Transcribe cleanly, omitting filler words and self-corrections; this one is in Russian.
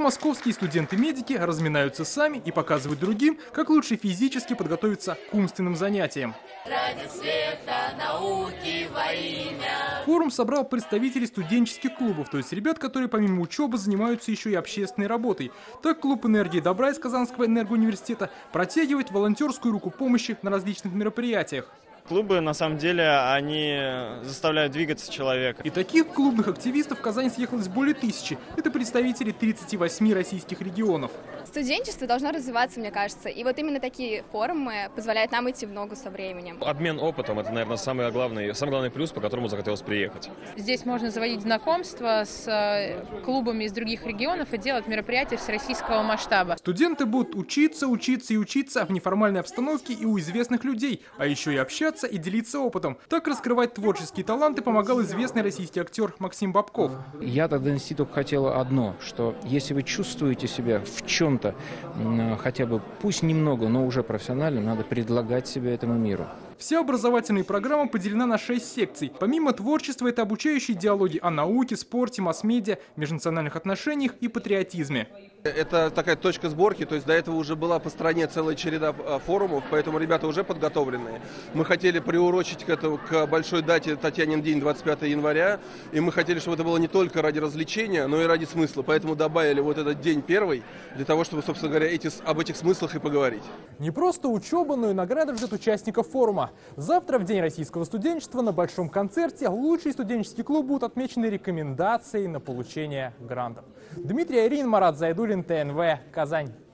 московские студенты-медики разминаются сами и показывают другим, как лучше физически подготовиться к умственным занятиям. Ради света, науки во имя. Форум собрал представителей студенческих клубов, то есть ребят, которые помимо учебы занимаются еще и общественной работой. Так клуб «Энергии добра» из Казанского энергоуниверситета протягивает волонтерскую руку помощи на различных мероприятиях. Клубы, на самом деле, они заставляют двигаться человека. И таких клубных активистов в Казань съехалось более 1000. Это представители 38 российских регионов. Студенчество должно развиваться, мне кажется. И вот именно такие форумы позволяют нам идти в ногу со временем. Обмен опытом – это, наверное, самый главный плюс, по которому захотелось приехать. Здесь можно заводить знакомства с клубами из других регионов и делать мероприятия всероссийского масштаба. Студенты будут учиться в неформальной обстановке и у известных людей, а еще и общаться и делиться опытом. Так раскрывать творческие таланты помогал известный российский актер Максим Бабков. Я тогда донести только хотела одно, что если вы чувствуете себя в чем-то, хотя бы пусть немного, но уже профессионально, надо предлагать себя этому миру. Вся образовательная программа поделена на 6 секций. Помимо творчества, это обучающие диалоги о науке, спорте, масс-медиа, межнациональных отношениях и патриотизме. Это такая точка сборки, то есть до этого уже была по стране целая череда форумов, поэтому ребята уже подготовленные. Мы хотели приурочить к большой дате Татьянин день, 25 января, и мы хотели, чтобы это было не только ради развлечения, но и ради смысла. Поэтому добавили вот этот день первый, для того, чтобы, собственно говоря, об этих смыслах и поговорить. Не просто учеба, но и награды ждут участников форума. Завтра, в День российского студенчества, на большом концерте лучшие студенческие клубы будут отмечены рекомендацией на получение грантов. Дмитрий Айрин, Марат Зайдуллин, ТНВ, Казань.